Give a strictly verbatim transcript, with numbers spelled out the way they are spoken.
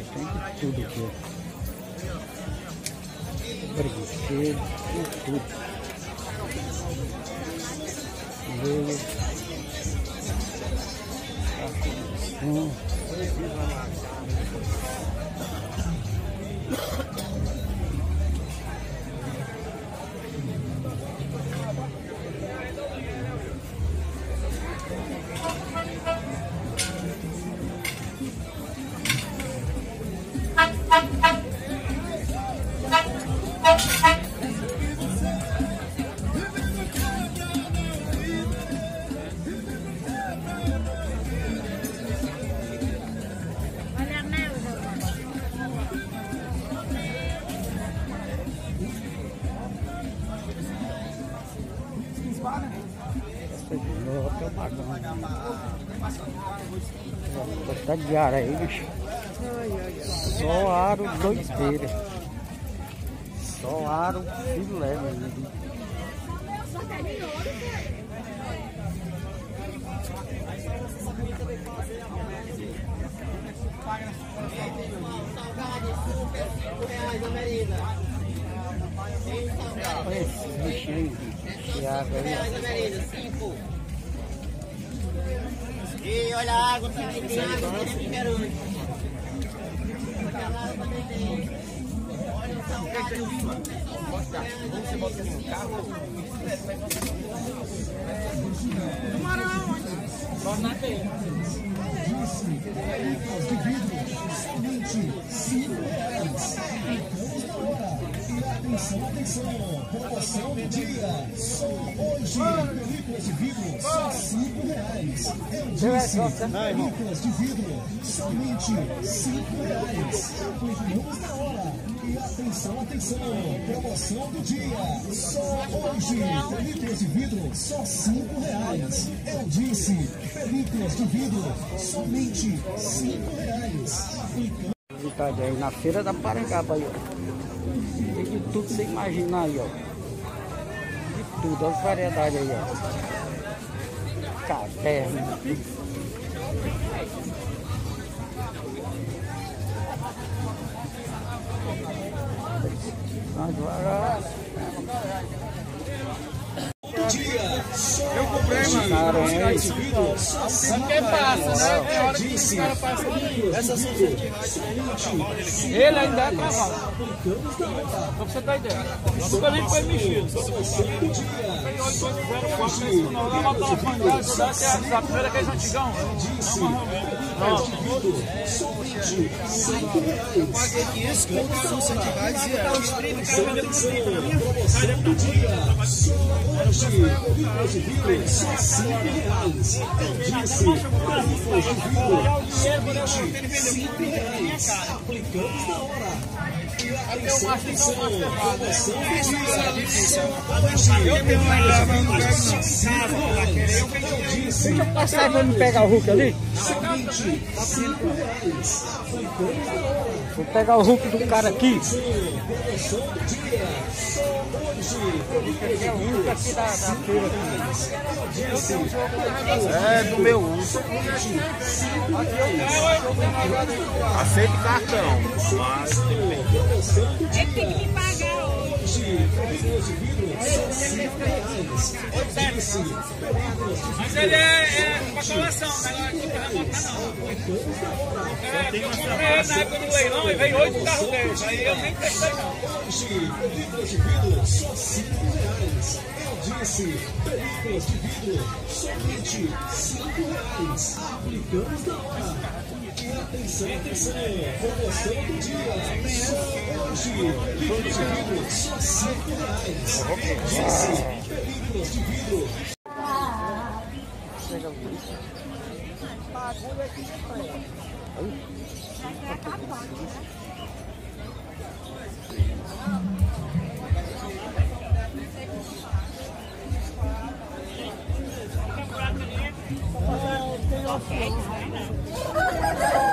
Tem de tudo aqui. Brinquedo, tem tudo. Veio. Hum. Tá de ar aí, bicho. Só aro doideira. Só aro filé, velho. Olha esses bichinhos de água aí. E olha a água, tem que ter água, tem refrigerante. Aquela água também tem. Olha o salgado. Você bota no carro? Camarão, bota na teia. De vidro, somente cinco reais. E atenção, atenção, promoção do dia, só hoje, películas de vidro, só cinco reais. Eu disse, películas de vidro, somente cinco reais. Vamos na hora. E atenção, atenção, promoção do dia, só hoje, películas de vidro, só cinco reais. Eu disse, películas de vidro, somente cinco reais. Novidade aí na feira da Parangaba aí, ó. Tem de tudo que você imaginar aí, ó. De tudo, as variedades aí, ó. Caderno. Agora. Eu comprei, mano. Caramba, Esse vidro, Porque passa, né? Tem hora que o cara passa aqui. Essa Ele ainda é cavalo. Pra você ter ideia. Nunca nem foi mexido. Tem oito oito zero quatro, não. Lá matar uma pancada, dá que é a primeira que é antigão. Não, Eu paguei quinhentos contos, são cento reais e era. Os trinta, cara, vendendo no trinta. películas de vidro, só cinco reais. Eu disse, películas de vidro, somente cinco reais. Aplicamos na hora. E atenção, atenção, promoção do dia, só hoje. eu tenho uma ideia, mas não pego não. Eu disse, Deixa eu passar aí pra me pegar o Hulk ali. somente cinco reais. Aplicamos na hora. Vou pegar o Hulk do cara aqui. Promoção do dia, só hoje. Esse é o Hulk aqui da, da feira aqui. É do meu uso. Aceito cartão, mas Ele tem que me pagar hoje. Mas ele é, é uma coleção, né? Não é que vai botar, não. É, eu comprei ele na época do leilão e veio oito carros deles. Aí eu nem testei, não. Películas de vidro, só cinco reais. Eu disse, películas de vidro, somente cinco reais. Aplicamos na hora. E atenção, atenção, promoção do dia. Só hoje, películas de vidro, só cinco reais. Eu disse, películas de vidro. É,